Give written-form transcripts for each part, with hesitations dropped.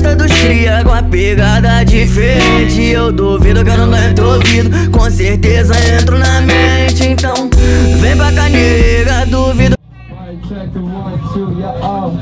gosta dos cria com a pegada diferente. Eu duvido que eu não entro ouvido, com certeza entro na mente. Então vem pra cá, nega, duvido. Check 1, 2, yeah, out.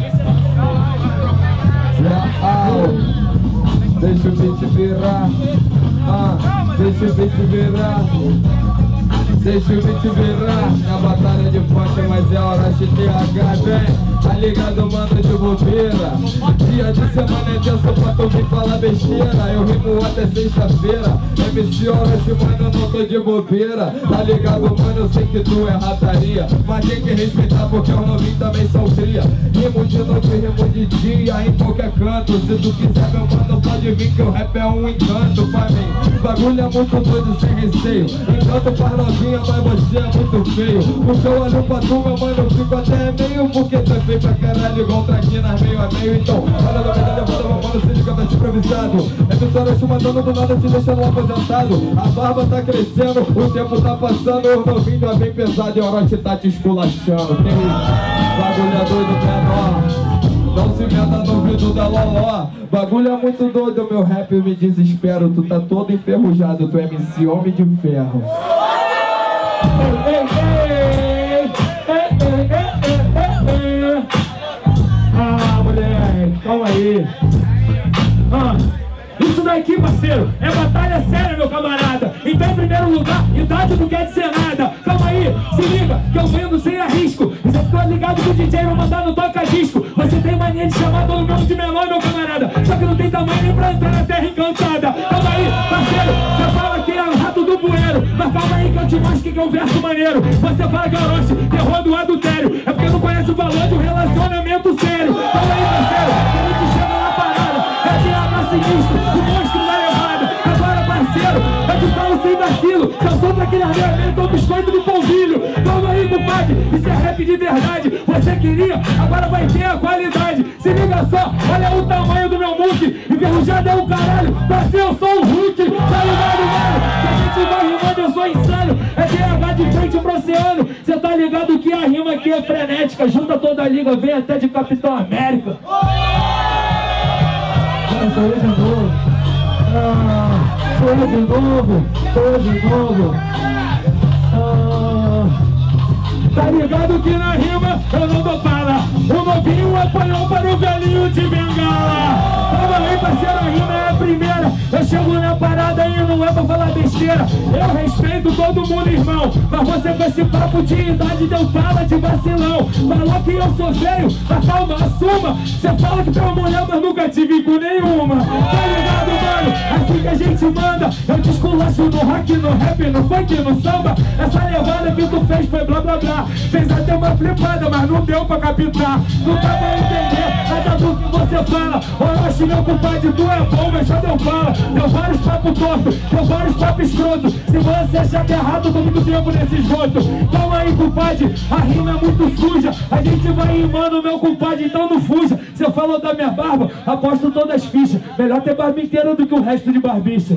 Yeah, out. Deixa o beat virar. Deixa o beat virar. Deixa o beat virar. Na batalha de funk, mas é hora de TH, vem. Tá ligado, mano, de bobeira. Dia de semana é tenso pra tu vir falar besteira. Eu rimo até sexta-feira. MC Orochi, mano, eu não tô de bobeira. Tá ligado, mano, eu sei que tu é rataria, mas tem que respeitar porque os novinhos também são cria. Rimo de noite, rimo de dia, em qualquer canto. Se tu quiser, meu mano, pode vir que o rap é um encanto pra mim. Bagulho é muito doido, sem receio. Encanto pra novinha, mas você é muito feio. Porque eu olho pra tu, meu mano, eu fico até meio. Porque tu é feio pra caralho, igual traquinas meio a meio. Então, olha na verdade, eu vou dar uma mano, se liga, vai se improvisado. É pessoal te mandando do nada, te deixando aposentado. A barba tá crescendo, o tempo tá passando. Os novinhos já vem pesado e a hora tá te esculachando. Tem bagulho é doido menor, não se meta no ouvido da loló. Bagulho é muito doido, meu rap, eu me desespero. Tu tá todo enferrujado, tu é MC Homem de Ferro. Ei, ei, ei, ei, ei, ei, ei. Ah, moleque, calma aí. Isso daqui, parceiro, é batalha séria, meu camarada. Então, em primeiro lugar, idade não quer dizer nada. Calma aí, se liga, que eu vendo sem arrisco. Isso aqui tô ligado que o DJ vai mandar no toca-disco. Você tem mania de chamar todo mundo de menor, meu camarada. Só que não tem tamanho nem pra entrar na terra encantada. Calma aí, parceiro, você fala que é o rato do bueiro. Mas calma aí que eu te mostro que é um verso maneiro. Você fala que é Orochi, terror do adultério. É porque não conhece o valor de um relacionamento sério. Calma aí, parceiro, que a gente chega na parada. É TH sinistro, o monstro da levada. Agora, parceiro, eu te falo sem vacilo. Se eu sou daquele arreamento, eu biscoito do polvilho. Calma aí, compadre, isso é rap de verdade. Você queria, agora vai ter a qualidade. Se liga só, olha o tamanho do meu muque. Enferrujado é o caralho, parceiro, eu sou o Hulk. Tá ligado, mano? Se a gente vai rimando, eu sou insano. É TH de frente pro oceano. Cê tá ligado que a rima aqui é frenética. Junta toda a liga, vem até de Capitão América. Sou eu de novo. Sou eu de novo. Sou eu de novo. Tá ligado que na rima eu não dou fala. O novinho apanhou para o velhinho de bengala. Calma aí, parceiro, a rima é a primeira. Eu chego na parada e não é pra falar besteira. Eu respeito todo mundo, irmão. Mas você com esse papo de idade deu fala de vacilão. Falou que eu sou feio, mas calma, assuma. Você fala que tem uma mulher, mas nunca tive com nenhuma. Tá ligado, mano? Assim que a gente manda. Eu te esculacho no rock, no rap, no funk, no samba. Essa levada que tu fez foi blá blá blá. Fez até uma flipada, mas não deu pra captar. Não dá pra entender nada do que você fala. Orochi, meu compadre, tu é bom, mas só deu fala. Deu vários papos tortos, deu vários papos escrotos. Se você achar que é errado, tô muito tempo nesse esgoto. Calma aí, compadre, a rima é muito suja. A gente vai rimando, meu compadre, então não fuja. Você falou da minha barba, aposto todas as fichas. Melhor ter barba inteira do que o resto de barbicha.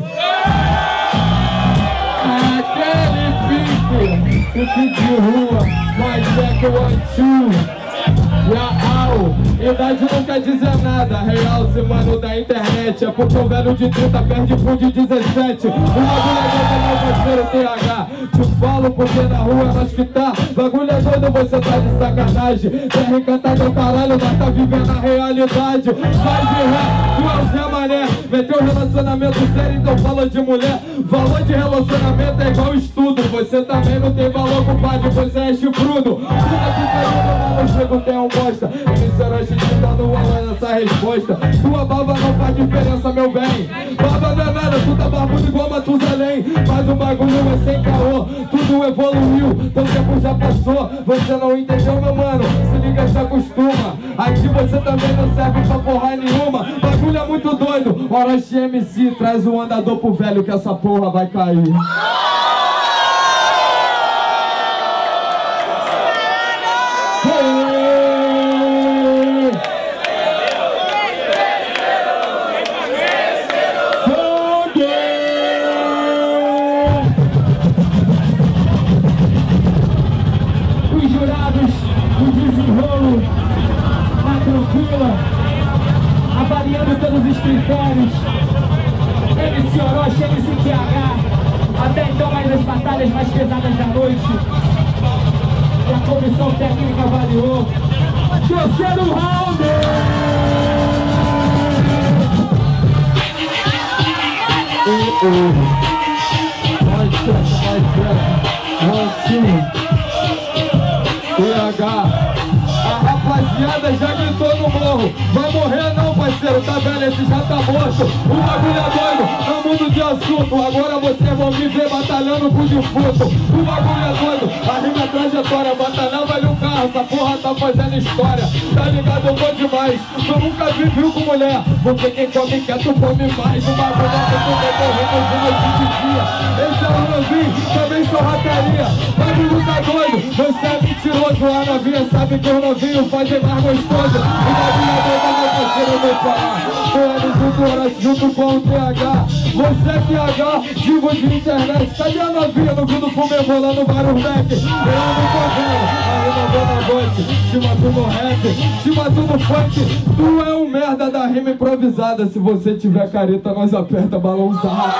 Aquele pique, pique de rua, mas é que o real, idade não quer dizer nada. Real, se mano da internet. É porque o velho de 30 perde pro de 17. O bagulho é doido, meu parceiro TH. Te falo porque na rua é nós que tá. Bagulho é doido, você tá de sacanagem. Terra encantada, caralho, nós tá vivendo a realidade. Sai de ré, tu é o Zé Mané. Meteu relacionamento sério, então fala de mulher. Valor de relacionamento é igual estudo. Você também não tem valor, compadre, você é chifrudo. Puta que pariu, eu chego, tem um bosta. MC Orochi te dando uma nessa resposta. Tua barba não faz diferença, meu bem. Barba não é nada, tu tá barbudo igual Matusalém. Mas o bagulho é sem caô, tudo evoluiu, teu tempo já passou. Você não entendeu, meu mano? Se liga, se acostuma. Aqui você também não serve pra porra nenhuma. Bagulho é muito doido. Orochi MC, traz o andador pro velho que essa porra vai cair. alinhando todos os critérios. MC Orochi, MC TH. Até então mais as batalhas mais pesadas da noite. E a comissão técnica avaliou. Terceiro round! A rapaziada já gritou no morro. Vai morrer não, parceiro, tá vendo? Esse já tá morto. O bagulho é doido, é um mundo de assunto. Agora vocês vão me ver batalhando com o defunto. O bagulho é doido, a rima é trajetória. Batalhar vale um carro, essa porra tá fazendo história. Tá ligado, eu vou demais. Tu nunca viu com mulher, porque quem come quer, tu come mais. O bagulho é que tu vai correndo de noite de dia. Esse é o novinho, também sou rataria. Bagulho tá doido, você é mentiroso. A novinha sabe que os novinhos fazem mais gostoso. O bagulho é doido, meu parceiro, eu vou falar. Junto com o TH. Você é TH, divo de internet. Cadê a novinha no fundo fumê rolando vários decks? Eu não tô vendo, aí não vou na noite. Te mato no rap, te mato no funk. Tu é um merda da rima improvisada. Se você tiver careta, nós aperta balãozado.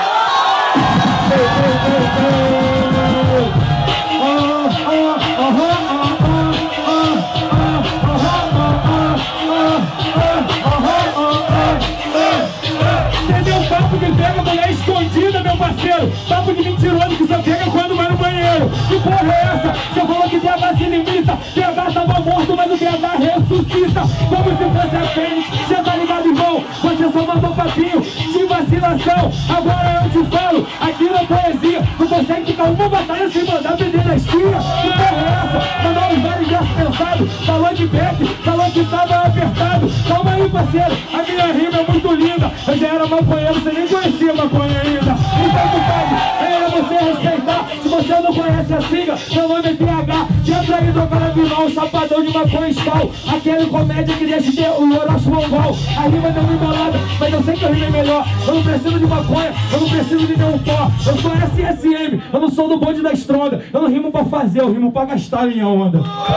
Papo que pega mulher escondida, meu parceiro. Papo de mentiroso que só pega quando vai no banheiro. Que porra é essa? Você falou que DH se limita. DH tava morto, mas o DH ressuscita. Como se fosse a Fênix. Você tá ligado, irmão? Você só mandou papinho de vacilação. Agora eu te falo, aqui na poesia não consegue ficar uma batalha sem mandar vender na esquina. Que porra é essa? Mandou os vários versos pensados. Falou de back, falou que tava apertado. Calma aí, parceiro, a minha rima é muito linda. Eu já era maconheiro, você nem conhecia maconha ainda. Então tu pode, é você respeitar. Se você não conhece a sigla, meu nome é TH. Dentro aí do carabinal, chapadão de maconha escal. Aquele comédia que deixa o Orochi mongol. A rima deu uma embolada, mas eu sei que eu rimei melhor. Eu não preciso de maconha, eu não preciso de nenhum pó. Eu sou SSM, eu não sou do bonde da estronda. Eu não rimo pra fazer, eu rimo pra gastar minha onda.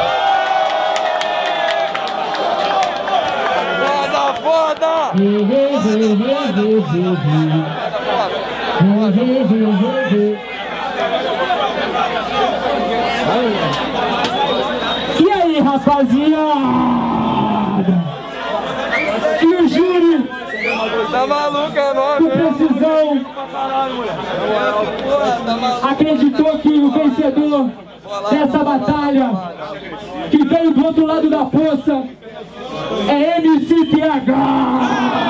E aí, rapaziada? E o júri? Tá maluco, é nóis, com precisão, acreditou que o vencedor dessa batalha, que veio do outro lado da poça, é MC TH.